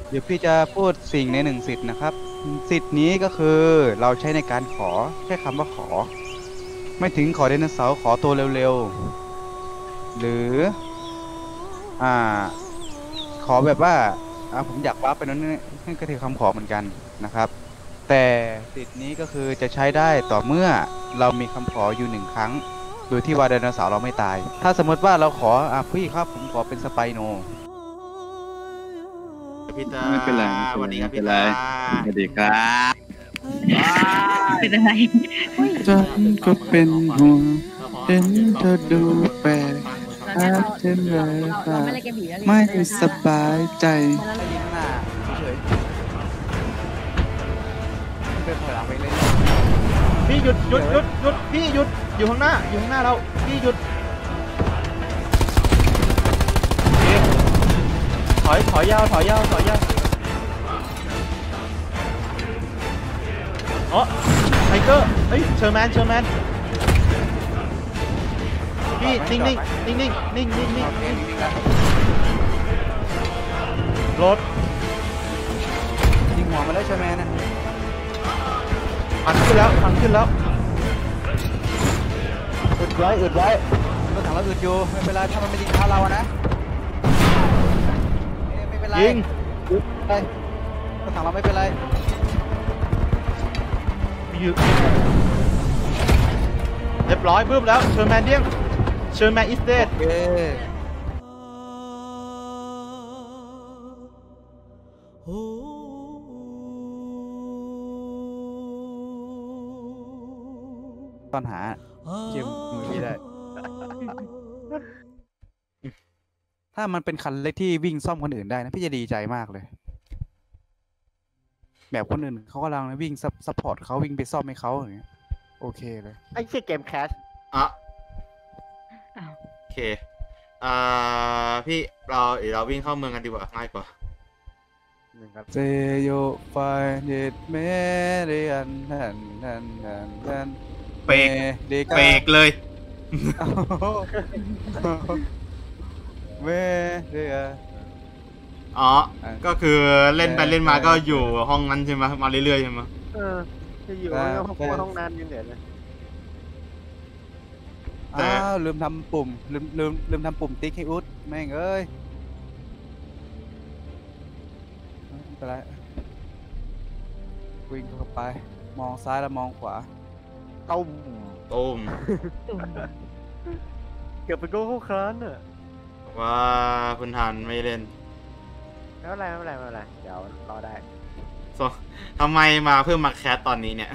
เดี๋ยวพี่จะพูดสิ่งในหนึ่งสิทธิ์นะครับสิทธิ์นี้ก็คือเราใช้ในการขอแค่คำว่าขอไม่ถึงขอไดโนเสาร์ขอตัวเร็วๆหรืออ่าขอแบบว่าผมอยากว้าร์ปไปนั้นนี่ก็ถือคำขอเหมือนกันนะครับแต่สิทธิ์นี้ก็คือจะใช้ได้ต่อเมื่อเรามีคำขออยู่หนึ่งครั้งโดยที่ว่าไดโนเสาร์เราไม่ตายถ้าสมมติว่าเราขอพี่ครับผมขอเป็นสไปโนพี่ตาไม่เป็นไรสวัสดีครับไม่เป็นไรพี่ตาสวัสดีครับเป็นอะไรฉันก็เป็นห่วงเห็นเธอดูแปลกอาจจะเลยว่าเราไม่เล่นเกมผีแล้วไม่สบายใจได้ยินข้างหน้าเฉยๆเป็นถอยหลังไปเล่นพี่หยุดพี่หยุดอยู่ข้างหน้าเราพี่หยุดถอยยาวอ๋อไทเกอร์เฮ้ยเชอร์แมนพี่นิ่งรถยิงหัวมาแล้วใช่ไหมนะพันขึ้นแล้วอึดไว้รถถังเราอึดอยู่ไม่เป็นไรถ้ามันไม่ยิงเท้าเราอะนะไม่เป็นไรยิงรถถังเราไม่เป็นไรเรียบร้อยบึ้มแล้วเชอร์แมนเดี้ยงเชอร์แมนอิสเดดตอนหาเกมมือพี่ได้ ถ้ามันเป็นคันเล็กที่วิ่งซ่อมคนอื่นได้นะพี่จะดีใจมากเลยแบบคนอื่นเขากำลังวิ่งซัพพอร์ตเขาวิ่งไปซ่อมให้เขาอย่างเงี้ยโอเคเลยไอ้เชี่ยเกมแคชโอเคพี่เราวิ่งเข้าเมืองกันดีกว่าง่ายกว่าเซโยไฟเด็ดเมเรียนนั่นเบรกเลยเมเรียอ๋อก็คือเล่นไปเล่นมาก็อยู่ห้องนั้นใช่ไหมมาเรื่อยๆใช่ไหมจะอยู่ห้องนั้นยังเหลือเลยลืมทำปุ่มลืมทำปุ่มติ๊กให้อุ๊ดแม่งเอ้ยไปแล้ววิ่งเข้าไปมองซ้ายแล้วมองขวาตุ้มเกือบไปโก้เข้าคลานอ่ะว่าคุณทันไม่เล่นไม่เป็นไรเดี๋ยวรอได้ทำไมมาเพิ่มมาแคสตอนนี้เนี่ย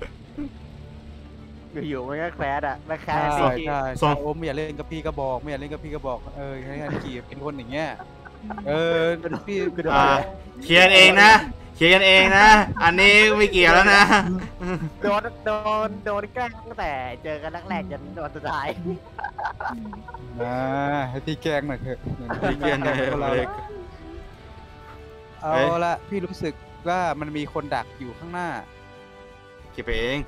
อยู่มันก็แคสอ่ะไม่แคสใช่โอ้ไม่อยากเล่นกับพี่ก็บอกไม่อยากเล่นกับพี่ก็บอกให้ขี่เป็นคนอย่างเงี้ยพี่เคลียร์เองนะอันนี้ไม่เกี่ยวแล้วนะโดนแกล้งตั้งแต่เจอกันแรกจนโดนสุดท้ายให้พี่แกล้งหน่อยเถอะพี่แกล้งหน่อยเอาละพี่รู้สึกว่ามันมีคนดักอยู่ข้างหน้าคิดไปเอง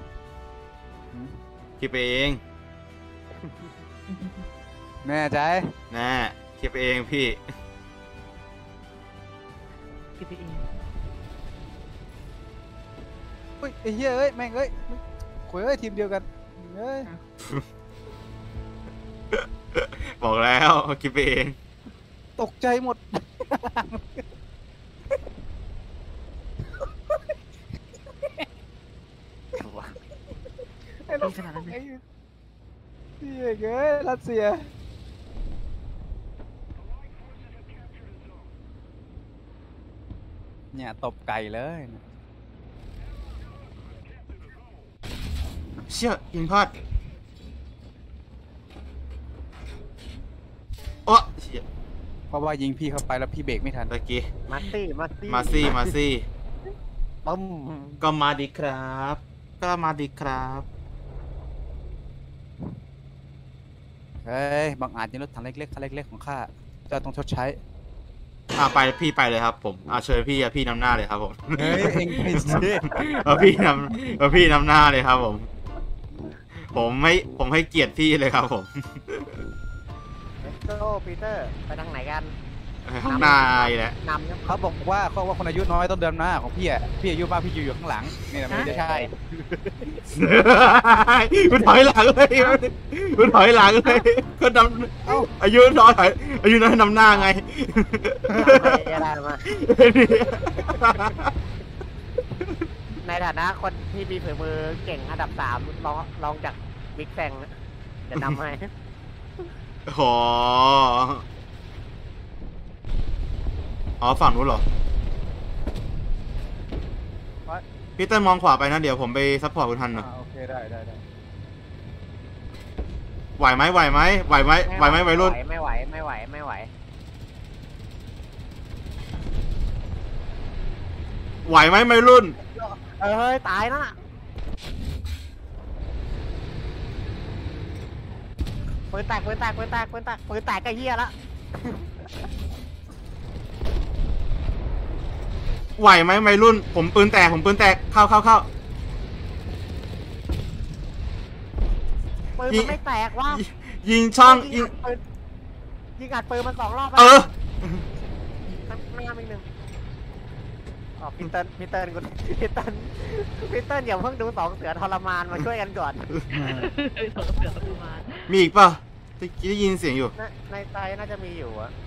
แน่ใจคิดไปเองพี่เฮ้ยไอ้เหี้ยเอ้ยแม่งเอ้ยคุยทีมเดียวกันเอ้ยบอกแล้วคิดไปเองตกใจหมดไอ้ขนาดนั้นไอ้เหี้ยเอ้ยรัสเซียเนี่ยตบไก่เลยเชี่ยยิงพลาดโอ้เชี่ยเพราะว่ายิงพี่เข้าไปแล้วพี่เบรกไม่ทันตะกี้มาซี่ปั๊มก็มาดีครับเฮ้ยบางอาจจะรถถังเล็กๆคันเล็กๆของข้าจะต้องชดใช้พี่ไปเลยครับผมเชิญพี่นำหน้าเลยครับผมเฮ้ยเอ็งไปสิพี่นำหน้าเลยครับผมให้เกียรติพี่เลยครับผมโซ่ปีเตอร์ไปทางไหนกันข้างหน้าอีกแหละนำเขาบอกว่าคนอายุน้อยต้องเดินหน้าของพี่อ่ะพี่อายุมากพี่อยู่ข้างหลังนี่แหละมันจะใช่มันถอยหลังเลยมันถอยหลังเลยก็นำอายุน้อยอายุน้อยนำหน้าไงไม่ได้มาในฐานะคนที่มีฝีมือเก่งอันดับ3ลองจากบิ๊กแซงจะนำให้อ๋อฝั่งนู้นเหรอพี่เต้นมองขวาไปนะเดี๋ยวผมไปซัพพอร์ตคุณทันหน่อยโอเคได้ไหวไหมวัยรุ่นไม่ไหวไหวไหมวัยรุ่นเฮ้ยตายนะปืนแตกก็เฮียละไหวไหมวัยรุ่นผมปืนแตกเข้าปืนมันไม่แตกวะยิงช่องยิงยิงอัดปืนมัน2 รอบเออไม่ทำอีก1อ๋อพีเตอร์อย่าเพิ่งดู2 เสือทรมานมาช่วยกันก่อนสองเสือประมาณมีอีกป่ะตะกี้ได้ยินเสียงอยู่ในใจน่าจะมีอยู่อะ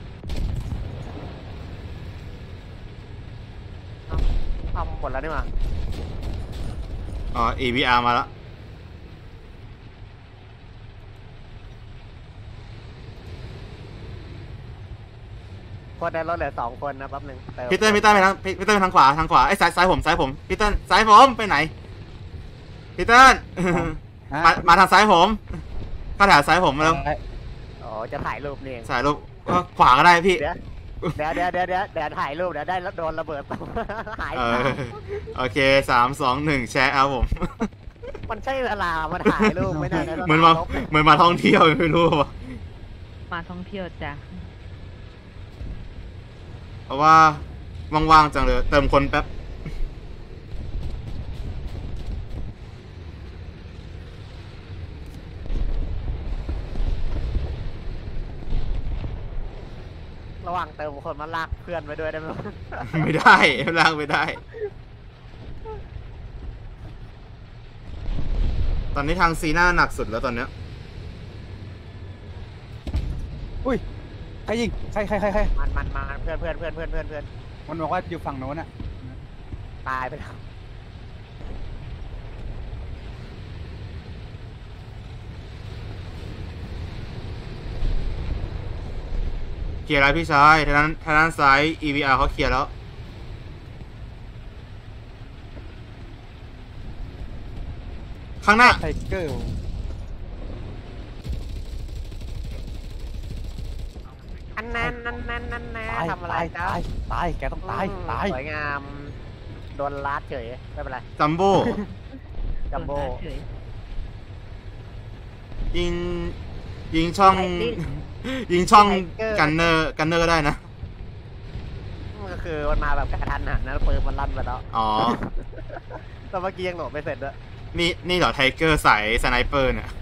ทำหมดแล้วนี่มาอ๋อ ABR มาแล้วคนในรถเหลือ2 คนนะแป๊บนึงพี่เต้นไปทางขวาไอ้ซ้ายผมพี่เต้นซ้ายผมไปไหนพี่เต้นมาทางซ้ายผมเข้าแถวซ้ายผมมาแล้วอ๋อจะถ่ายรูปนี่เองสายรูปขวาก็ได้พี่เดี๋ยวถ่ายรูปเดี๋ยวได้โดนระเบิดหายโอเค3-2-1แชร์เอาผมมันใช่เวลามาถ่ายรูปไม่ได้นะเหมือนมาท่องเที่ยวไม่รู้ป่ะมาท่องเที่ยวจ้ะเพราะว่าว่างๆจังเลยเติมคนแป๊บระหว่างเติมคนมาลากเพื่อนไปด้วยได้ไหมไม่ได้ลากไม่ได้ ตอนนี้ทางซีน่าหนักสุดแล้วตอนเนี้ยอุ้ยใครยิงใครมันเพื่อนมันบอกว่าอยู่ฝั่งโน้นอ่ะตายไปแล้วเคลียร์แล้วพี่ชายทางด้านซ้าย EVR เขาเคลียร์แล้ว ข้างหน้าไทเกอร์อันนั้นทำอะไรจ๊ะตายแกต้องตายสวยงามโดนลัดเฉยไม่เป็นไรจัมโบ้จัมโบ้เฉยยิงช่องกันเนอร์ก็ได้นะมันก็คือมันมาแบบกระทันหันนะปืนมันลั่นไปแล้วอ๋อแต่เมื่อกี้ยังโหลดไม่เสร็จด้วยนี่เหรอไทเกอร์สายสไนเปอร์เนี่ย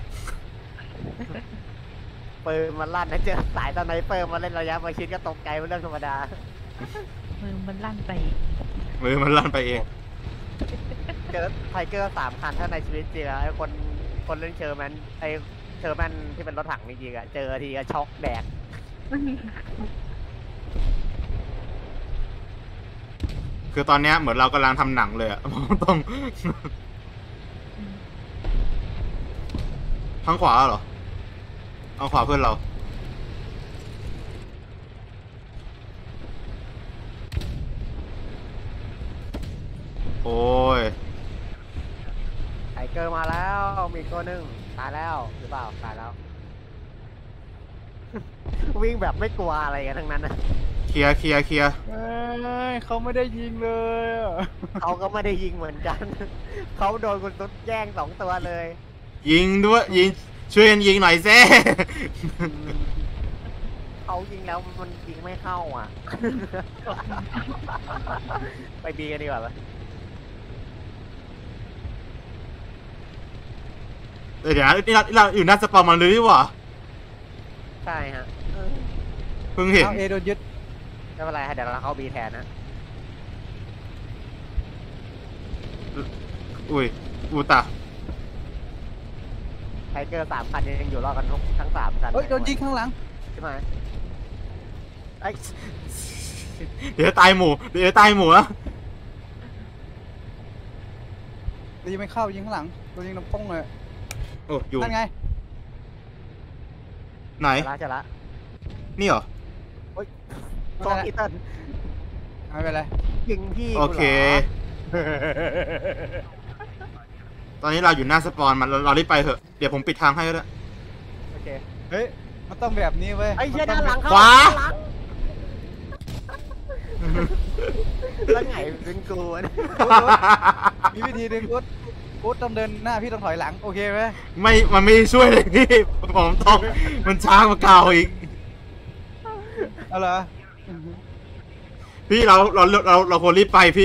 ปืนมันลั่นนะเจอสายสไนเปอร์มาเล่นระยะประชิดก็ตกใจเป็นเรื่องธรรมดามือมันลั่นไปมือมันลั่นไปเองเจอไทเกอร์3 คันถ้าในชีวิตจริงอะไอ้คนเล่นเชอร์แมนที่เป็นรถถังจริงๆอะเจอทีก็ช็อกแดกคือตอนเนี้ยเหมือนเรากำลังทำหนังเลยอะ ต้องทางขวาเหรอเอาขวาเพื่อนเรา โอ้ยไทเกอร์มาแล้วมีอีกตัวหนึ่งตายแล้วหรือเปล่าตายแล้ว วิ่งแบบไม่กลัวอะไรกันทั้งนั้นนะเคลียร์เขาไม่ได้ยิงเลยอ่ะเขาก็ไม่ได้ยิงเหมือนกัน เขาโดนคุณตุ๊ดแย่ง2 ตัวเลยยิงด้วยช่วยกันยิงหน่อยเซ่เขายิงแล้วมันยิงไม่เข้าอ่ะ ไปบีกันดีกว่าปะเดี๋ยวนะนี่เราอยู่หน้าสปามันเลยดีกว่าใช่ฮะเพื่พิ่งเห็นเอาเอโดนยึดไม่เป็นไรเดี๋ยวเราเข้าบีแทนนะอุ้ยอูตาไทเกอร์3 คันยังอยู่รอดกันทั้ง3 คันเฮ้ยโดนยิงข้างหลังใช่ไหมไอ้เดี๋ยวตายหมู่เดี๋ยวตายหมู่แล้วตีไม่เข้ายิงข้างหลังโดนยิงน้ำป้งเลยโอ้อยู่นั่นไงไหนจะละนี่เหรอตองอีเติ้ลไม่เป็นไรยิงพี่โอเค ตอนนี้เราอยู่หน้าสปอนมันเรารีบไปเถอะเดี๋ยวผมปิดทางให้ก็ได้โอเคเฮ้ยมันต้องแบบนี้เว้ยไอ้เหี้ยมัด้านนหลัต้องงเข้าขวาแล้วไงเป็นกูเนี่ยมีวิธีหนึ่งกูต้องเดินหน้าพี่ต้องถอยหลังโอเคไหมไม่มันไม่ช่วยเลยพี่ผมต้องมันช้ากว่าเก่าอีกเอาเหรอพี่เราควรรีบไปพี่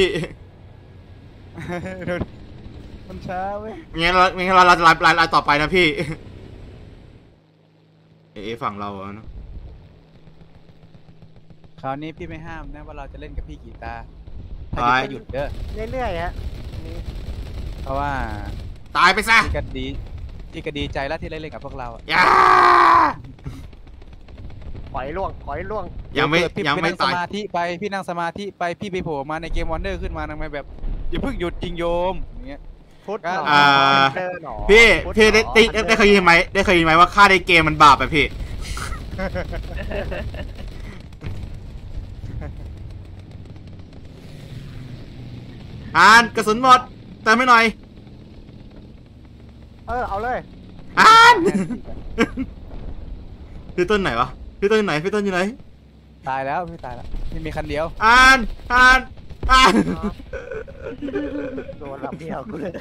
เดี๋ยวมันช้าเว้ยงั้นเราจะไลน์ต่อไปนะพี่ ฝั่งเราอะเนาะคราวนี้พี่ไม่ห้ามนะว่าเราจะเล่นกับพี่กีตาร์ถ้าหยุดก็หยุดเด้อเรื่อยๆฮะนี่เพราะว่าตายไปซะพี่ก็ดีใจแล้วที่ได้เล่นกับพวกเราอะอย่าถอยล่วงยังไม่พี่ยังไม่นั่งสตายมาธิไปพี่นั่งสมาธิไปพี่ไปโผล่มาในเกมวันเดอร์ขึ้นมาทำไมแบบอย่าเพิ่งหยุดจริงโยมอย่างเงี้ยพุทธหนออ่าเจอหนอพี่พุทธพี่หนอได้เคยยินไหมได้เคยยินไหมว่าฆ่าในเกมมันบาปอะพี่ อ่านกระสุนหมดเติมให้หน่อยเอาเลยอ่าน พี่ต้นไหนวะพี่ต้นไหนพี่ต้นอยู่ไหนตายแล้วพี่ตายแล้วพี่มีคันเดียวอ่านโดนลำเดียวกูเลย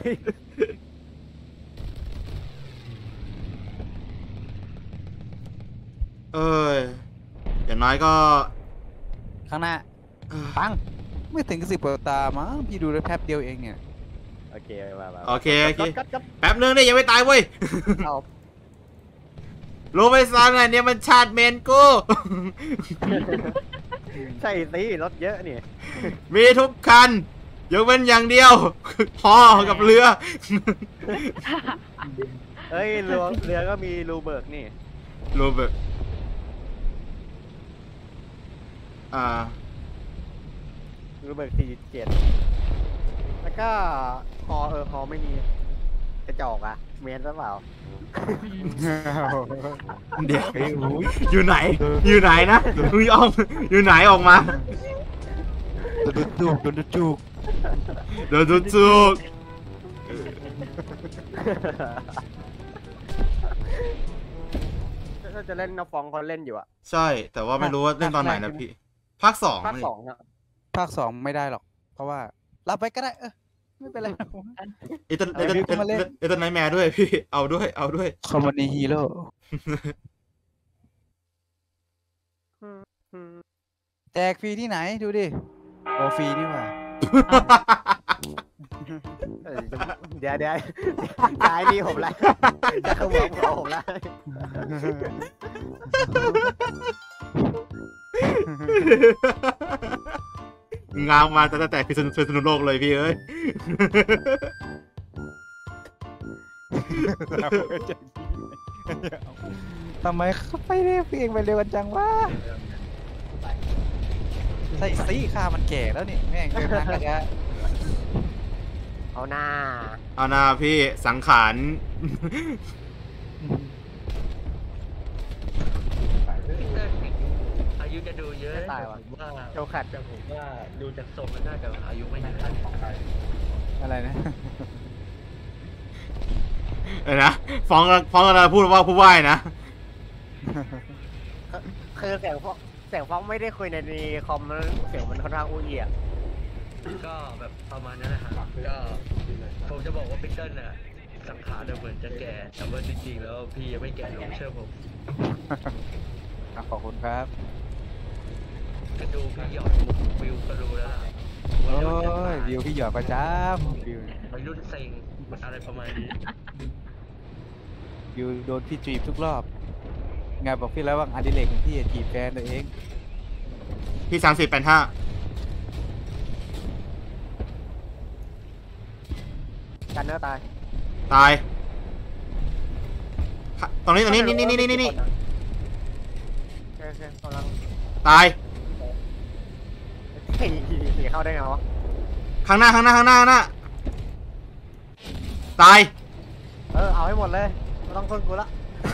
เอ้ยอย่างน้อยก็ข้างหน้าปังไม่ถึง10 กว่าตามั้งพี่ดูได้แป๊บเดียวเองเนี่ยโอเคมาโอเคกัดแป๊บนึงเนี่ยยังไม่ตายเว้ยเอารู้ไหมซอนไงเนี่ยมันชาติเมนกูใช่สิรถเยอะนี่มีทุกคันยกเว้นอย่างเดียว พอกับเรือเฮ้ยเรือก็มีรูเบิร์กนี่โรเบิร์ตรูเบิร์ก47แล้วก็ฮอไม่มีกระจอกอะเมนหรือเปล่าเดี๋ยวอยู่ไหน อยู่ไหนนะมึงออกอยู่ไหนออกมาโดนจุกโดนจุกถ้าจะเล่นนาฟองเขาเล่นอยู่อะใช่ แต่ว่าไม่รู้ว่าเล่นตอนไหนนะพี่ ภาคสองภาค 2อะภาค 2ไม่ได้หรอก เพราะว่ารับไปก็ได้ไม่เป็นไรเอตันไนท์แมร์ด้วยพี่ เอาด้วยคอมมานีฮีโร่แจกฟรีที่ไหนดูดิโอฟรีนี่หว่าเดี๋ยวย้ายนี่ผมละจะขโมยของผมละงามมาตั้งแต่พิษณุโลกเลยพี่เอ้ยทำไมเขาไปเรียกเพลงไปเร็วกันจังวะใส่ซีค่ามันแก่แล้วนี่แม่งเดินทางกันยะเอาหน้าเอาหน้าพี่สังขารอายุจะดูเยอะไม่ตายว่ะผมว่าโจขัดแต่ผมว่าดูจากทรงมันน่าจะอายุไม่เยอะอะไรนะเออนะฟ้องอะไรพูดว่าผู้ว่ายนะคือเสียงฟ้องไม่ได้คุยในคอมมันเสียงมันค่อนข้างอู้อี้อะก็แบบประมาณนั้นนะครับก็ผมจะบอกว่าพีเตอร์น่ะสังขารเนี่ยเหมือนจะแก่แต่ว่าจริงๆแล้วพี่ยังไม่แก่ลงเชื่อผมขอบคุณครับก็ดูพี่หยอดวิวก็รู้แล้วล่ะโอ้ยวิวพี่หยอดประจำวิววัยรุ่นเซ็งอะไรประมาณนี้วิวโดนพี่จีบทุกรอบไงบอกพี่แล้วว่าอดิเรกของพี่จีบแฟนตัวเองพี่3085 กันเนื้อตายตายตรงนี้นี่โอเคกำลังตายเฮ้ยเข้าได้ไงวะข้างหน้าตายเอาให้หมดเลยไม่ต้องคนกูละ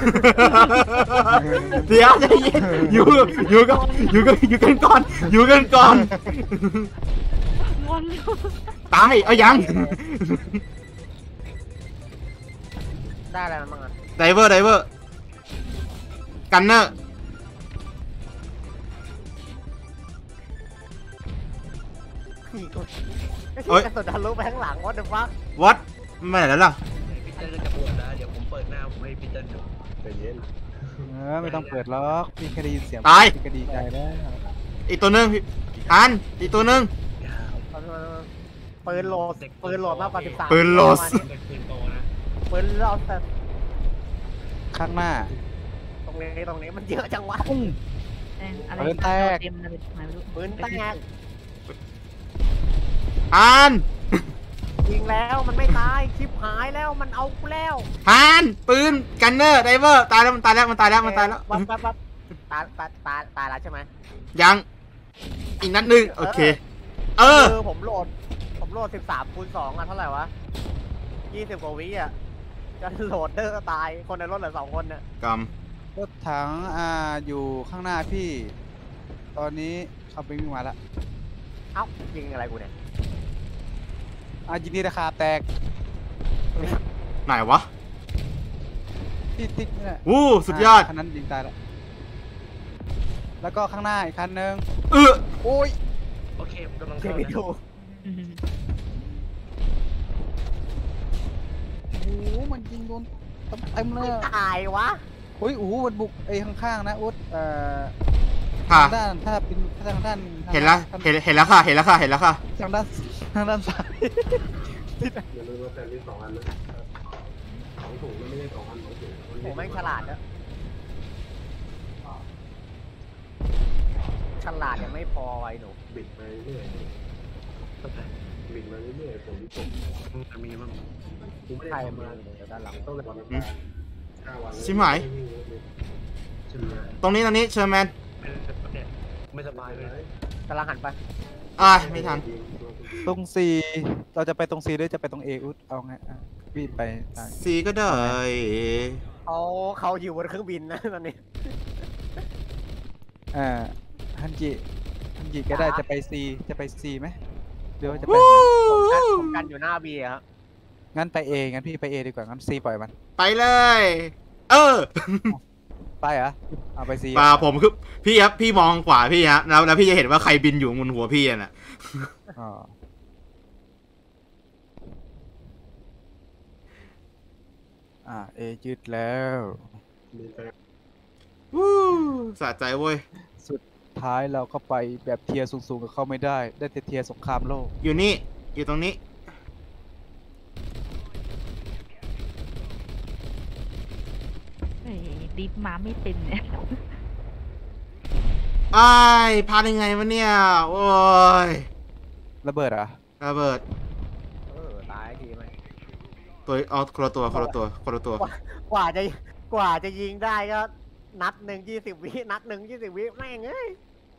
เดี๋ยวใจเย็นอยู่กันก่อนงอนอยู่ตายเอายังได้อะไรมันบ้างอ่ะไดเวอร์กันเนอร์ขี่กูไอ้ที่กระสุนทะลุไปข้างหลังวอตเดอะฟัควัดไม่ไหนแล้วล่ะพีเตอร์ก็จะบวชแล้วเดี๋ยวผมเปิดหน้าผมให้พีเตอร์ดูใจเย็นไม่ต้องเปิดล็อกพี่แค่ได้ยินเสียงตายพี่ก็ดีใจแล้วอีกตัวหนึงอันอีกตัวหนึงปืนโหลดมากกว่า13 ปืนโหลดเป็นปืนโตนะปืนโหลดแต่ข้างหน้าตรงนี้มันเยอะจังวะอะไรปืนแตกเต็มเลยไม่รู้ปืนแตกอันยิงแล้วมันไม่ตายชิบหายแล้วมันเอากูแล้วอันปืนกันเนอร์ไดเวอร์ตายแล้วมันตายแล้วปั๊บตายแล้วใช่ไหมยังอีกนัดหนึ่งโอเคผมโหลด13 คูณ 2อ่ะเท่าไหร่วะ20 กว่าวิอ่ะจะโหลดเดอร์ตายคนในรถเหลือ2 คนเนี่ยกรถถังอยู่ข้างหน้าพี่ ตอนนี้เขาไปวิ่งมาแล้วเอ้ายิงอะไรกูเนี่ยยินดีราคาแตกำไหนวะที่ติ๊กนี่แหละวู้สุดยอดคันนั้นยิงตายแล้วแล้วก็ข้างหน้าอีกคันนึง โอ้ยโอเคผมกำลังเก็เข้าบไปนะดูโอ้โหมันยิงโดนเต็มเลยตายวะโอ้ยโอ้โหมันบุกไอ้ข้างๆนะอุ๊ดค่ะทางด้านถ้าเป็นทางด้านเห็นแล้วค่ะทางด้านทางด้านซ้ายอย่าลืมว่าแต่มี2 อันนะ2 ถุงมันไม่ใช่2 อัน2 ถุงโหแม่งฉลาดนะฉลาดยังไม่พอไว้หนูบิดมาเรื่อยผมจะมีมั้งกูไม่ใครได้มาทำงานเดี๋ยวด้านหลังต้องวัน5 วันชิมหายตรงนี้เชอร์แมนเนี่ยไม่สบายเลยกำลังหันไปไม่ทันตรงCเราจะไปตรงCหรือจะไปตรง A อุ๊ดเอาไงพี่ไปทางซีก็ได้เขาอยู่บนเครื่องบินนะตอนนี้ฮันจิก็ได้จะไป C ไหมหรือว่าจะไปผมกันอยู่หน้าบีครับงั้นไป A งั้นพี่ไป A ดีกว่างั้น C ปล่อยมันไปเลยไปเหรอเอาไป C ป่าผมคือพี่ครับพี่มองขวาพี่ฮะแล้วพี่จะเห็นว่าใครบินอยู่บนหัวพี่น่ะอ๋อA ยึดแล้ววู้สะใจเว้ยสุดท้ายเราก็ไปแบบเทียร์สูงๆกับเขาไม่ได้แต่เทียร์สงครามโลกอยู่นี่อยู่ตรงนี้เฮ้ยดิฟมาไม่เป็นเนี่ยพลาดยังไงวะเนี่ยโอ้ยระเบิดเหรอระเบิดตายทีไหมคนละตัวกว่าจะยิงได้ก็นัดหนึ่ง20 วินัดหนึ่ง20 วิแม่งเอ้ย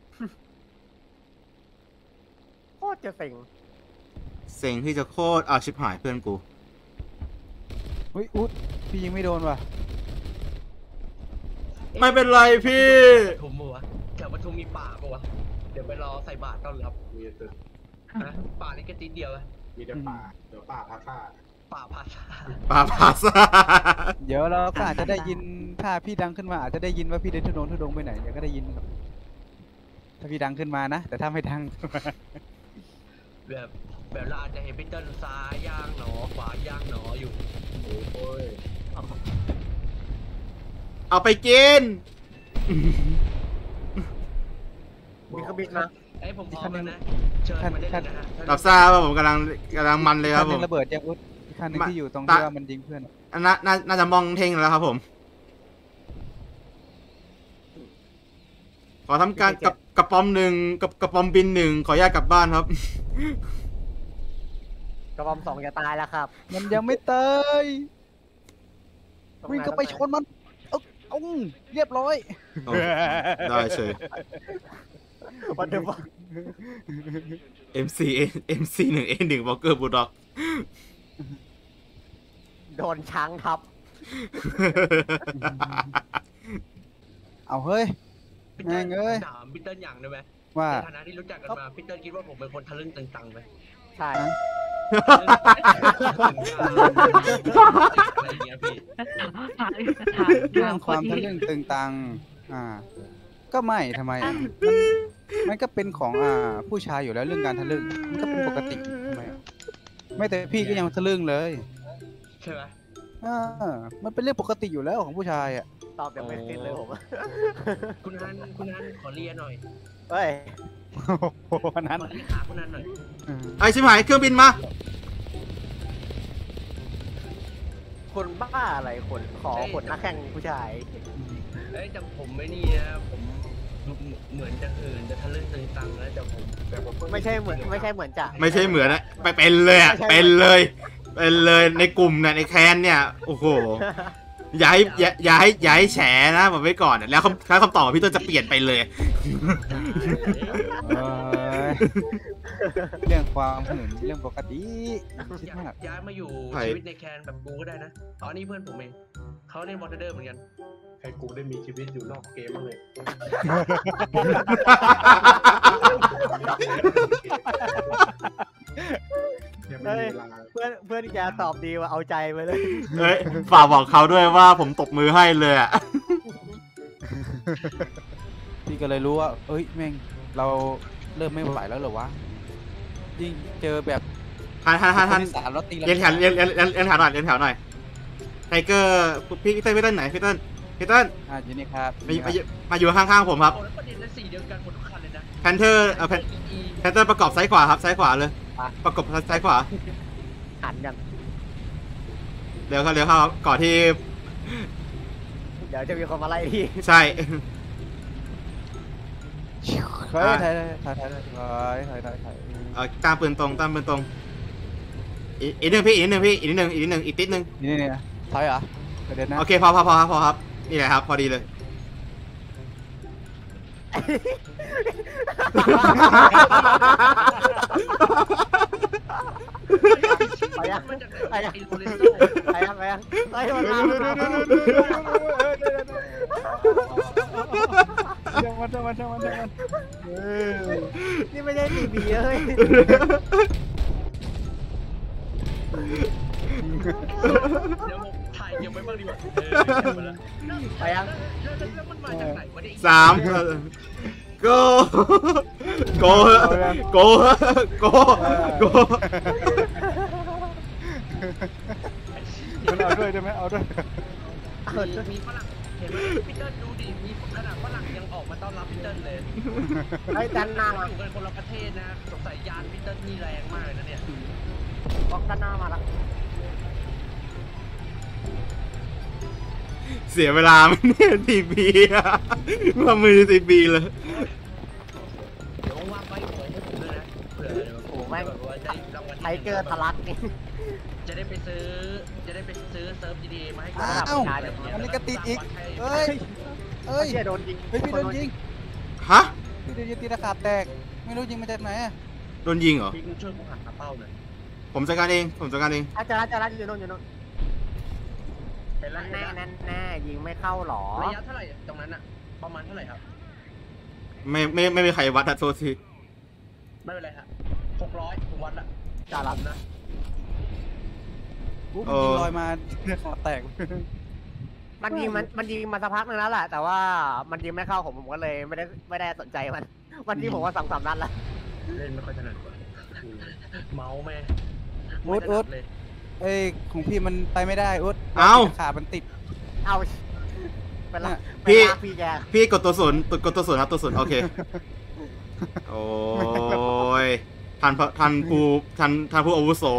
โคตรจะเซ็งเซ็งที่จะโคตรชิบหายเพื่อนกูเฮ้ยอุ๊ดพี่ยิงไม่โดนว่ะไม่เป็นไรพี่ปทุมปะวะแถวปทุมมีป่าปะวะเดี๋ยวไปรอใส่บาตรต้อนรับมีแต่ป่านี่ก็ติดเดียวอะมีแต่ป่าเดี๋ยวป่าพาซ่าป่าพาซาเดี๋ยวเราก็อาจจะได้ยินถ้าพี่ดังขึ้นมาอาจจะได้ยินว่าพี่เดินทุดงไปไหนเดี๋ยวก็ได้ยินครับถ้าพี่ดังขึ้นมานะแต่ถ้าไม่ดังแบบเราอาจจะเห็นพีเตอร์ซ้ายย่างหนอขวาย่างหนออยู่โอ้ยเอาไปกินมีเครื่องบินนะไอ้ผมพร้อมแล้วนะเชิญมาได้เลยนะฮะรับทราบว่าผมกำลังมันเลยครับคันหผนึมงระเบิดยังอุ๊ดอีกคันหนึงที่อยู่ตรงที่ว่ามันยิงเพื่อนน่าจะมองเท่งแล้วครับผมอทำการกระป๋อมหนึ่งกับกระป๋อมบินหนึ่งขออนุญาตกลับบ้านครับกระบอมสองจะตายแล้วครับมันยังไม่ตายวิ่งเข้าไปชนมันเอาเรียบร้อยได้เฉยวันเดอร์ MC 1 บล็อกเกอร์บูลด็อกโดนช้างทับเอาเฮ้ยพี่เติ้ลแม่งเอ้ยถามพี่เติ้ลอย่างได้ไหมว่าในฐานะที่รู้จักกันมาพี่เติ้ลคิดว่าผมเป็นคนทะลึ่งตึงตังไหมใช่อะไรอย่างเงี้ยพี่เรื่องความทะลึ่งตึงตังก็ไม่ทำไมมันก็เป็นของผู้ชายอยู่แล้วเรื่องการทะลึ่งมันก็เป็นปกติทำไมไม่แต่พี่ก็ยังทะลึ่งเลยใช่ไหมมันเป็นเรื่องปกติอยู่แล้วของผู้ชายอ่ะตอบยังไม่สิ้นเลยผมคุณฮันขอเรียนหน่อยเฮ้ยวันนั้นขอเรียนขาคุณฮันหน่อยไอชิบหายเครื่องบินมาคนบ้าอะไรคนขอคนนักแข่งผู้ชายเอ้ยแต่ผมไม่นี่นะผมเหมือนจะอื่นจะทะลึ่งตึงตังแล้วแต่ผมไม่ใช่เหมือนจะไม่ใช่เหมือนนะไปเป็นเลยอ่ะเป็นเลยในกลุ่มเนี่ยในแคนเนี่ยโอ้โหอย่าให้แฉนะบอกไว้ก่อนแล้วคำตอบพี่ต้นจะเปลี่ยนไปเลยเรื่องความหื่นเรื่องปกติคิดมากย้ายมาอยู่ชีวิตในแคนแบบกูก็ได้นะอ๋อนี่เพื่อนผมเองเขาเล่นวอเตอร์เดอร์เหมือนกันให้กูได้มีชีวิตอยู่นอกเกมบ้างเลยเฮ้ยเพื่อนแกตอบดีว่าเอาใจไปเลยเฮ้ยฝากบอกเขาด้วยว่าผมตบมือให้เลยอ่ะพี่ก็เลยรู้ว่าเอ้ยแม่งเราเริ่มไม่ไหวแล้วเหรอวะยิ่งเจอแบบทันสารเราตีเรียนแถวหน่อยไทเกอร์พี่เต้นไหนพี่เต้นอยู่นี่ครับมาอยู่ข้างๆผมครับโอ้แล้วประเด็นละสีเดียวกันหมดทุกคันเลยนะแพนเทอร์ประกอบซ้ายขวาครับซ้ายขวาเลยประกอบซ้ายขวาหันยังเร็วครับก่อนที่เดี๋ยวจะมีคนมาไล่พี่ใช่เฮ้ยถ่ายตามปืนตรงอีกนิดนึงพี่อีกนิดนึงอีกนิดนึงอีกนิดนึงนี่ถอยเหรอเดี๋ยวนะโอเคพอครับนี่แหละครับพอดีเลยไปยังมันจากไหนไปยังไอ้โรเลนโซไปยังไปมันมา นี่ไม่ใช่ตีบีเลยเดี๋ยวผมถ่ายเก็บไว้บ้างดีกว่าไปยังแล้วมันมาจากไหนวะเนี่ย 3 go มันเอาด้วยได้ไหมเอาด้วยมีฝรั่งเห็นไหมพีเตอร์ดูดิมีขนาดฝรั่งยังออกมาต้อนรับพีเตอร์เลยไอ้ดันหน้ามาอยู่กันคนละประเทศนะสงสัยยานพีเตอร์นี่แรงมากนะเนี่ยออกด้านหน้ามาละเสียเวลาไม่เนี่ยทีบีอะมามือทีบีเลยเดี๋ยวว่างๆไปขอให้ผมด้วยนะเผื่อโอ้แม่งแบบว่าได้รางวัลไทเกอร์ทะลักนี่จะได้ไปซื้อเซิร์ฟดีๆมาให้อ้าวอันนี้ก็ติดอีกเฮ้ยเชี่ยโดนยิงเฮ้ยพี่โดนยิงฮะพี่โดนยิงตีตะขาบแตกไม่รู้ยิงมาจากไหนโดนยิงเหรอพี่ช่วยผมหาเป้าหน่อยผมจัดการเองอาจารย์อยู่โน่นเห็นแล้วแน่ยิงไม่เข้าหรอระยะเท่าไหร่ตรงนั้นอะประมาณเท่าไหร่ครับไม่มีใครวัดอะโทษทีไม่เป็นไรครับ600ผมวัดละจ่าหลับนะมันยิงลอยมาขาแตกมันยิงมาสักพักนึงแล้วแหละแต่ว่ามันยิงไม่เข้าผมก็เลยไม่ได้สนใจมันยิงผมว่า2-3 นัดละเล่นไม่ค่อยถนัดกว่าเมาส์แม่อุดเอ้ยของพี่มันไปไม่ได้อุดขามันติดเอาเป็นละพี่พี่กดตัวศูนย์ครับตัวศูนย์โอเคโอ้ยท่านผู้อาวุโส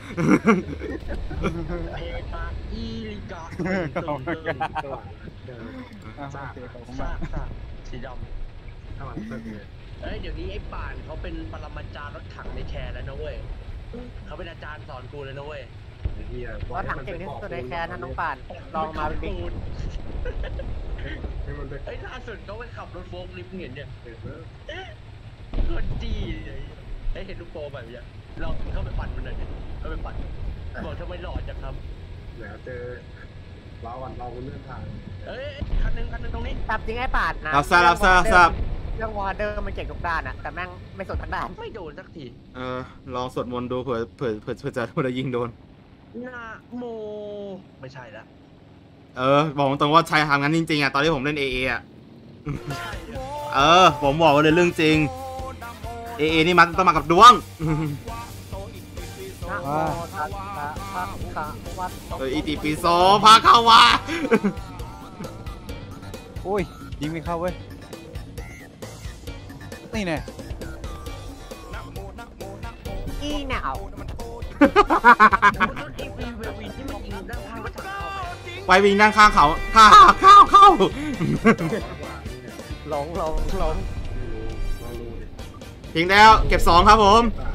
เอตาอีลิกาซากสีดเอ้ยเดี๋ยวนี้ไอ้ป่านเขาเป็นปรมาจารย์รถถังในแคร์แล้วนะเว้ยเขาเป็นอาจารย์สอนกูเลยนะเว้ยเพราะถังเก่งที่สุดในแคนนะน้องป่านลองมาเป็นบิ๊กเอ้ยล่าสุดเขาไปขับรถโฟล์คลิฟต์เห็นเนี่ยคนจี้เลยไอ้เห็นลูกโป่งแบบเนี้ยลองเข้าไปปั่นมันหน่อยดิเข้าไปปั่นบอกทำไมหล่อจังครับเดี๋ยวเจอเราก่อนเราเป็นเรื่องทางเอ้ยคันหนึงตรงนี้ตับจริงไอ้ป่านนะรับทราบรับเรื่องวอร์เดอร์มันเก่งทุกด้านอะแต่แม่งไม่สนทั้งด้านไม่โดนสักทีลองสวดมนต์ดูเผื่อจะยิงโดนนะโมไม่ใช่ละบอกตรงว่าใช่ทำงั้นจริงๆอ่ะตอนที่ผมเล่น AA อ่ะใช่เหรอผมบอกเลยเรื่องจริง AA นี่มันต้องมากับดวงนะโมตัสสะภะคะวะโตอิติปิโสพาเข้าวาอุ้ยยิงไม่เข้าเว้ยนี่แน่อีหนาวรถเอวีเววีที่มันยิงด้านข้างก็ทางเข้าไปไปวิ่งนั่งข้างเขาเข้าหลงทิ้งแล้วเก็บ2ครับผม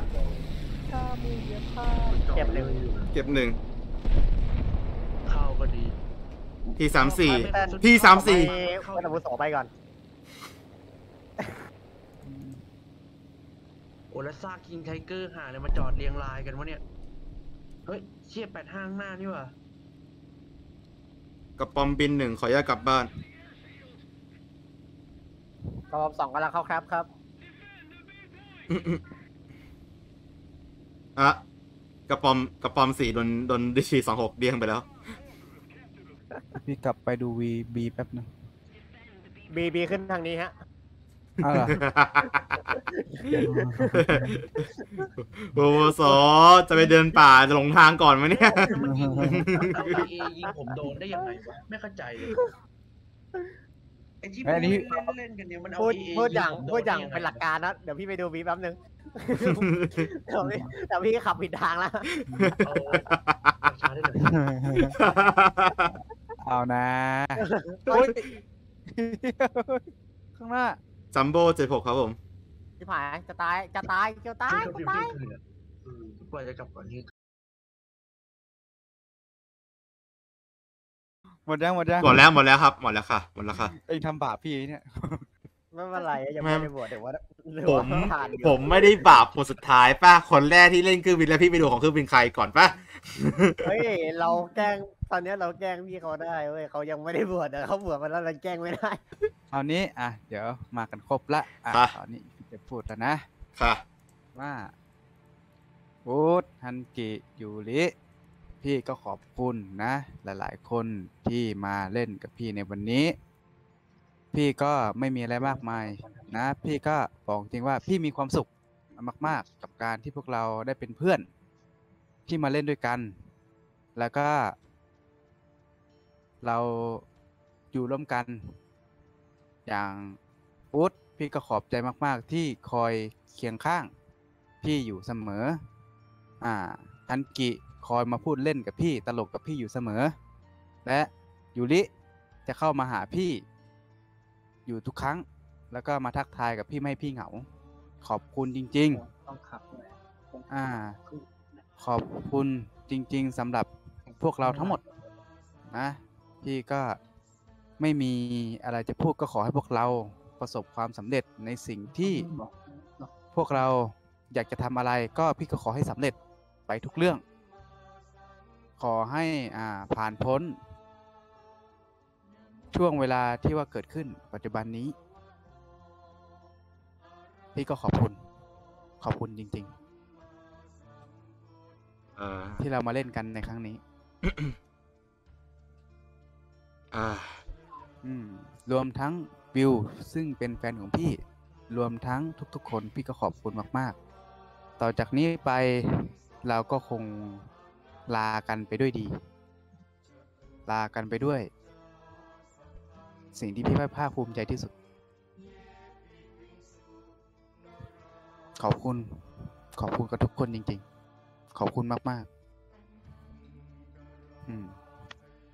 เก็บหนึ่งเก็บ1 เข้าก็ดีที่34ที่ไม่ต้องมุสอไปก่อนโอแล้วซากคิงไทเกอร์หาเลยมาจอดเรียงรายกันวะเนี่ย เฮ้ยเชี่ย85ข้างหน้านี่ว่ะ 34กระป๋อมบิน1ขออนุญาตกลับบ้านกระบอก2กำลังเข้าครับกระป๋อม4โดนดิชี26เดี้ยงไปแล้วพี่กลับไปดูวีบีแป๊บนึงบีขึ้นทางนี้ฮะอ้าวเหรอโอ้โหจะไปเดินป่าจะหลงทางก่อนไหมเนี่ยมันยิงยิงผมโดนได้ยังไงวะไม่เข้าใจเลยไอ้ที่พวกเล่นกันเนี่ยมันเอาพูดอย่างเป็นหลักการนะ เดี๋ยวพี่ไปดูบีแป๊บนึงแต่พี่ก็ขับผิดทางแล้วเอาช้าได้หน่อยเอานะโอ้ยข้างหน้าจัมโบ้76ครับผมพี่ผายจะตายเกี่ยวตายกว่าจะกลับก่อนนี่หมดยังหมดแล้วครับหมดแล้วค่ะเองทำบาปพี่เนี่ยไม่เป็นไรยังไม่ได้บวชแต่ว่าผมไม่ได้บาปคนสุดท้ายป่ะคนแรกที่เล่นเครื่องบินแล้วพี่ไปดูของเครื่องบินใครก่อนป่ะเฮ้ยเราแกล้งตอนนี้เราแกล้งพี่เขาได้เว้ยเขายังไม่ได้บวชแต่เขาบวชมาแล้วเราแกล้งไม่ได้เอานี้เดี๋ยวมากันครบละค่ะตอนนี้จะพูดแล้วนะค่ะว่าวูดฮันกิยูริพี่ก็ขอบคุณนะ หลายๆคนที่มาเล่นกับพี่ในวันนี้ พี่ก็ไม่มีอะไรมากมายนะ พี่ก็บอกจริงว่าพี่มีความสุขมากๆกับการที่พวกเราได้เป็นเพื่อนที่มาเล่นด้วยกัน แล้วก็ เราอยู่ร่วมกัน อย่างอุ๊ดพี่ก็ขอบใจมากๆที่คอยเคียงข้างพี่อยู่เสมออันกิคอยมาพูดเล่นกับพี่ตลกกับพี่อยู่เสมอ และยูริจะเข้ามาหาพี่อยู่ทุกครั้งแล้วก็มาทักทายกับพี่ไม่ให้พี่เหงาขอบคุณจริงๆขอบคุณจริงๆสำหรับพวกเราทั้งหมดนะพี่ก็ไม่มีอะไรจะพูดก็ขอให้พวกเราประสบความสำเร็จในสิ่งที่พวกเราอยากจะทำอะไรก็พี่ก็ขอให้สำเร็จไปทุกเรื่องขอให้ผ่านพ้นช่วงเวลาที่ว่าเกิดขึ้นปัจจุบันนี้พี่ก็ขอบคุณจริงๆที่เรามาเล่นกันในครั้งนี้ รวมทั้งวิวซึ่งเป็นแฟนของพี่รวมทั้งทุกๆคนพี่ก็ขอบคุณมากๆต่อจากนี้ไปเราก็คงลากันไปด้วยดีลากันไปด้วยสิ่งที่พี่ภาคภูมิใจที่สุดขอบคุณกับทุกคนจริงๆขอบคุณมากๆ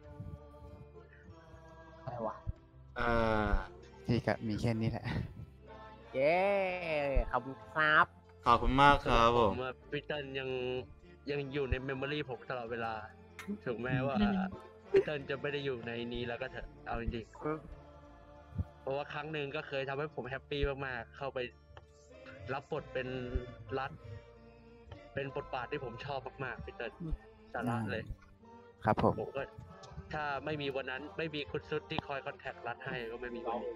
อะไรวะพี่ก็มีแค่นี้แหละเย้ขอบคุณครับขอบคุณมากครับผมว่าพี่เติ้ลยังอยู่ในเมมโมรีผมตลอดเวลา ถึงแม้ว่าพี่เติ้ลจะไม่ได้อยู่ในนี้แล้วก็เถอะเอาจริงๆเพราะว่าครั้งหนึ่งก็เคยทำให้ผมแฮปปี้มากๆเข้าไปรับบทเป็นรัฐเป็นบทบาทที่ผมชอบมากๆพี่เติ้ลสาระเลยครับผมผมก็ถ้าไม่มีวันนั้นไม่มีคุณซุดที่คอยคอนแทครัฐให้ก็ไม่มีวันนี้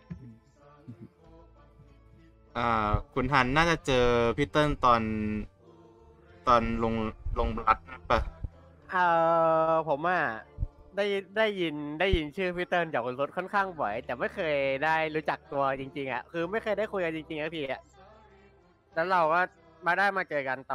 คุณฮันน่าจะเจอพี่เติ้ลตอนลงรัดปะผมได้ยินชื่อพี่เติ้ลจากคนรถค่อนข้างบ่อย แต่ไม่เคยได้รู้จักตัวจริงๆอ่ะคือไม่เคยได้คุยกันจริงๆอะพี่อ่ะแล้วเราก็มาเจอกัน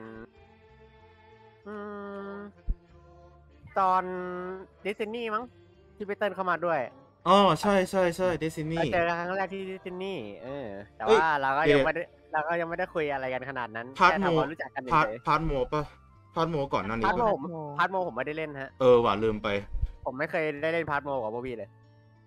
ตอนดิสนีย์มั้งที่พี่เติ้ลเข้ามาด้วยอ๋อใช่เดซินี่เจอกันครั้งแรกที่ดิสนีย์แต่เอ้ยว่าเราก็เดี๋ยัยวงไม่ได้คุยอะไรกันขนาดนั้นพาร์ทแค่โมทำความรู้จักกันเฉยพาร์ทโมปะพาร์ทโมก่อนหน้าๆนี้พาร์ทโมปะผมไม่ได้เล่นฮะว่ะลืมไปผมไม่เคยได้เล่นพาร์ทโมกับโบบี้เลย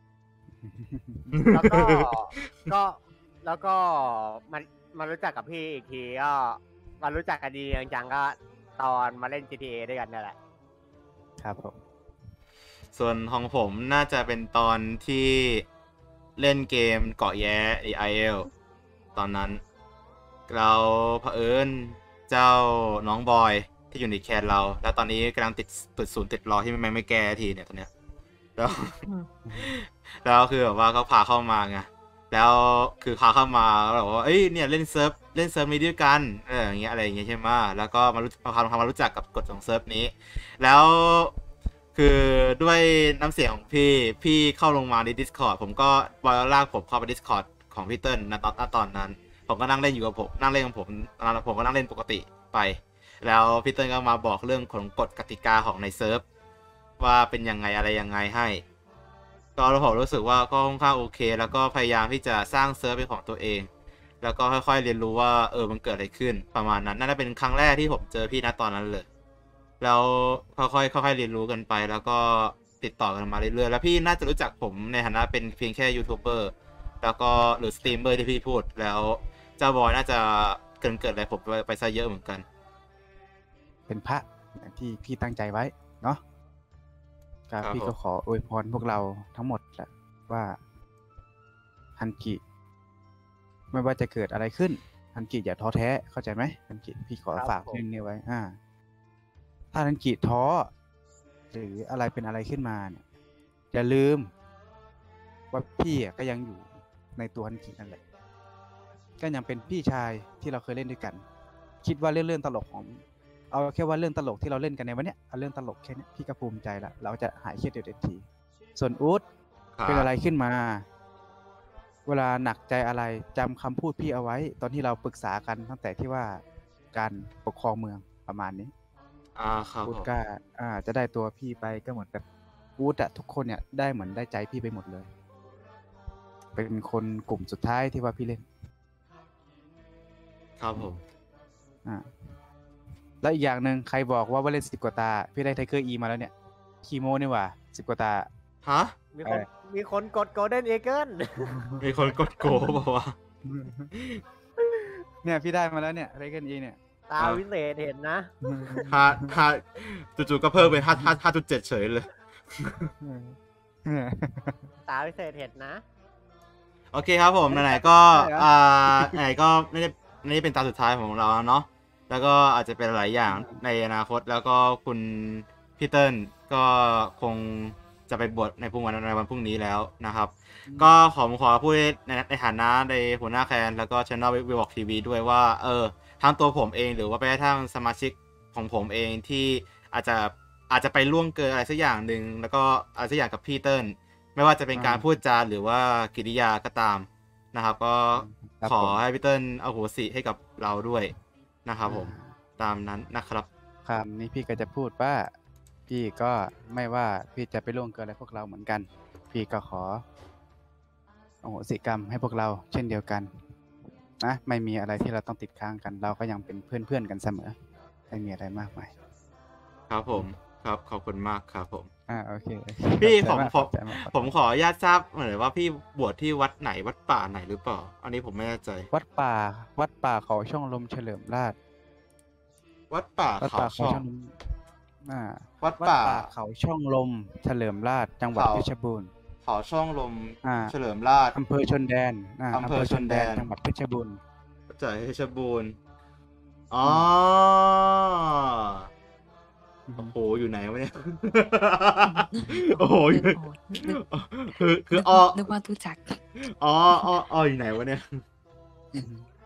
แล้วก็ก็แล้วก็มารู้จักกับพี่อีกทีก็มารู้จักกันดีจังๆก็ตอนมาเล่น GTA ด้วยกันนั่นแหละครับผมส่วนของผมน่าจะเป็นตอนที่เล่นเกมเกาะแย้ AIL ตอนนั้น เราเผอิญเจ้าน้องบอยที่อยู่ในแคนเรา แล้วตอนนี้กำลังติดศูนย์ติดรอที่ไม่แก้ทีเนี่ยตอนเนี้ยแล้ว แล้วคือแบบว่าเขาพาเข้ามาไงแล้วคือพาเข้ามาแล้วบอกว่าเอ้ยเนี่ยเล่นเซิร์ฟนี้ด้วยกันอย่างเงี้ยอะไรอย่างเงี้ยใช่ไหมแล้วก็มารู้จักกับกฎของเซิร์ฟนี้ แล้วคือด้วยน้ำเสียงของพี่เข้าลงมาใน Discord ผมก็บอยลากผมเข้าไป Discord ของพี่เติ้ลณตอนนั้น ผมก็นั่งเล่นอยู่กับผมนั่งเล่นกับผมก็นั่งเล่นปกติไป แล้วพี่เติ้ลก็มาบอกเรื่องของกฎกติกาของในเซิร์ฟว่าเป็นยังไงอะไรยังไงให้ ก็ผมรู้สึกว่าก็ค่อนข้างโอเค แล้วก็พยายามที่จะสร้างเซิร์ฟเป็นของตัวเอง แล้วก็ค่อยๆเรียนรู้ว่ามันเกิดอะไรขึ้นประมาณนั้นน่าจะเป็นครั้งแรกที่ผมเจอพี่ณตอนนั้นเลย แล้วค่อยๆเรียนรู้กันไป แล้วก็ติดต่อกันมาเรื่อยๆแล้วพี่น่าจะรู้จักผมในฐานะเป็นเพียงแค่ยูทูบเบอร์แล้วก็หรือสตรีมเมอร์ที่พี่พูดแล้วเจ้าบอยน่าจะเกิดอะไรผมไปซะเยอะเหมือนกันเป็นพระอย่างที่พี่ตั้งใจไว้เนาะครับพี่ก็ขออวยพรพวกเราทั้งหมดแหละว่าฮันกิไม่ว่าจะเกิดอะไรขึ้นฮันกิอย่าท้อแท้เข้าใจไหมฮันกิพี่ขอฝากเรื่องนี้ไว้ถ้าฮันกิท้อหรืออะไรเป็นอะไรขึ้นมาเนี่ยอย่าลืมว่าพี่ก็ยังอยู่ในตัวฮันกินั่นแหละก็ยังเป็นพี่ชายที่เราเคยเล่นด้วยกันคิดว่าเรื่องตลกของเอาแค่ว่าเรื่องตลกที่เราเล่นกันในวันเนี้ยเอาเรื่องตลกแค่นี้พี่ก็ภูมิใจละเราจะหายเครียดเด็ดทีส่วนอู๊ดเป็นอะไรขึ้นมาเวลาหนักใจอะไรจำคำพูดพี่เอาไว้ตอนที่เราปรึกษากันตั้งแต่ที่ว่าการปกครองเมืองประมาณนี้ครับอู๊ดก็จะได้ตัวพี่ไปก็เหมือนกับอู๊ดอะทุกคนเนี่ยได้เหมือนได้ใจพี่ไปหมดเลยเป็นคนกลุ่มสุดท้ายที่ว่าพี่เล่นครับผมแล้วอีกอย่างหนึ่งใครบอกว่าเล่น10 กว่าตาพี่ได้ไทเกอร์อีมาแล้วเนี่ยคีโมนี่หว่า10 กว่าตาฮะมีคนกดโกลเด้นเอเกิลมีคนกดโกบอกว่าเนี่ยพี่ได้มาแล้วเนี่ยไทเกอร์อีเนี่ยตาวิเศษเห็นนะห้าจู่ๆก็เพิ่มเป็น5.7เฉยเลยตาวิเศษเห็นนะโอเคครับผมไหนๆก็ไหนก็ไม่ได้เป็นตาสุดท้ายของเราเนาะแล้วก็อาจจะเป็นหลายอย่างในอนาคตแล้วก็คุณพี่เติ้ลก็คงจะไปบวชในวันพรุ่งนี้แล้วนะครับ ก็ขอพูดในฐานะในหัวหน้าแคนแล้วก็ Channel วิวอล์กทีวีด้วยว่าทั้งตัวผมเองหรือว่าไปทั้งสมาชิกของผมเองที่อาจจะไปล่วงเกินอะไรสักอย่างหนึ่งแล้วก็อะไรสักอย่างกับพี่เติ้ลไม่ว่าจะเป็นการพูดจาหรือว่ากิริยาก็ตามนะครับก็ขอให้พี่เติ้ลอโหสิให้กับเราด้วยนะครับผมตามนั้นนะครับครับนี่พี่ก็จะพูดว่าพี่ก็ไม่ว่าพี่จะไปล่วงเกินอะไรพวกเราเหมือนกันพี่ก็ขออโหสิกรรมให้พวกเราเช่นเดียวกันนะไม่มีอะไรที่เราต้องติดค้างกันเราก็ยังเป็นเพื่อนกันเสมอไม่มีอะไรมากมายครับผมครับขอบคุณมากครับผมโอเคพี่ขอบใจากผมขอบใจมากผมขออนุญาตทราบหน่อยว่าพี่บวชที่วัดไหนวัดป่าไหนหรือเปล่า อันนี้ผมไม่แน่ใจวัดป่าเขาช่องลมเฉลิมราชวัดป่าวัดเขาป่าเขาช่องช่องลมอ่าวัดวัดป่าป่าเขาช่องลมเฉลิมราชจังหวัดเขาเพชรบูรณ์เขาช่องลมอ่าเฉลิมราชอำเภอชนแดนอำเภอชนแดนจังหวัดเพชรบูรณ์จากเพชรบูรณ์อ๋อโอ้โหอยู่ไหนวะเนี่ย โอ้โหอยู่คืออ้อนึกว่ารู้จักอ๋ออยู่ไหนวะเนี่ยอืม